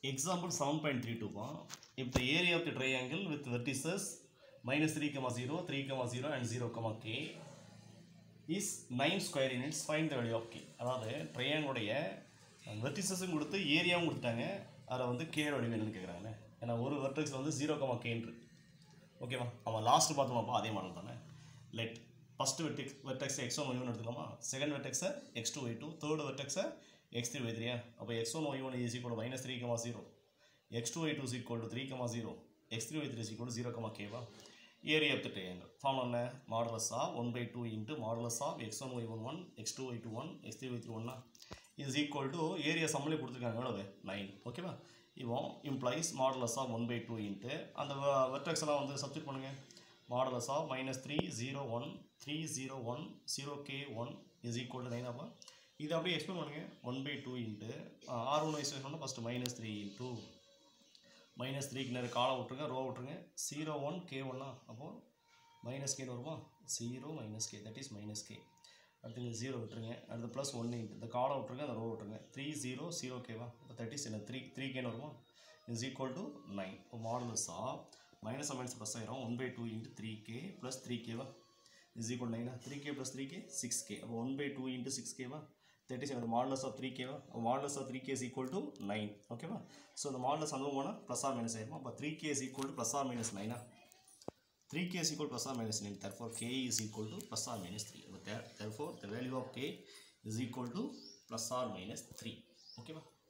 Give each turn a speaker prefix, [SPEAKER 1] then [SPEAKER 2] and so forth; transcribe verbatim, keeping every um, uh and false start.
[SPEAKER 1] Example seven point three two. If the area of the triangle with vertices minus three comma zero, three comma zero and zero comma k is nine square units, find the value of k. அதாவது ட்ரையாங்குடைய வெர்டிசஸும் கொடுத்து ஏரியாவும் கொடுத்தாங்க. அதில் வந்து K value என்னன்னு கேட்குறாங்க. ஏன்னா ஒரு வெர்டெக்ஸ் வந்து ஜீரோ கமா கேன்று ஓகேவா. அவன் லாஸ்ட் பார்த்தோம்ப்பா அதே மாடல் தானே. Let first vertex vertex x one y one எடுத்துக்கலாமா. செகண்ட் வெர்டெக்ஸை x two y two, third வெர்டெக்ஸை எக்ஸ் த்ரீ ஒய் த்ரீயா. அப்போ x one y one is equal minus three comma zero, x two y two is equal to three comma zero, x three y three is equal to zero comma கேவா. Area of the triangle form என்ன, modulus of one by two into modulus of X one y one one, x two y two one, x three y three ஒன்னா is equal to area சம்மளே கொடுத்துருக்காங்க எவ்வளவு nine ஓகேவா. இப்போ implies modulus of one by two into அந்த vertex எல்லாம் வந்து substitute பண்ணுங்கள். Modulus of minus three zero one three zero one zero K one is equal to nine. அப்போ இது அப்படியே எக்ஸ்பிளைன் பண்ணுங்கள். One by two into R one explain பண்ணால் first minus three into minus த்ரீக்கு நேரம் காலை விட்ருங்க, ரோ விட்ருங்க. ஜீரோ ஒன் கே ஒன்னா அப்போது மைனஸ் கேன்னு வருமா. Zero minus K that is minus K. அடுத்து ஜீரோ விட்டுருங்க. அடுத்து ப்ளஸ் ஒன்று இன்ட்டு இந்த காலை விட்ருங்க, அந்த ரோ விட்ருங்க. த்ரீ ஜீரோ ஜீரோ கேவா. இப்போ தட் இஸ் என்ன த்ரீ த்ரீ கேன்னு வருமா. Is equal to nine. இப்போ modulus of minus minus plus ஆயிரும். One by two into three K plus three கேவா இஸ் ஈக்குவல் நைனா. Three K plus three K six K. அப்போ one by two into six கேவா that is என்னது modulus of three கேவா. Modulus of three K is equal to nine ஓகேவா. So இந்த modulus அனுபவம் போனால் ப்ளஸ் ஆர் மைனஸ் ஆயிருமா. அப்போ three K is equal to plus R minus நைனா. three k is equal to plus or minus nine, therefore k is equal to plus or minus three. Therefore the value of k is equal to plus or minus three. Okay.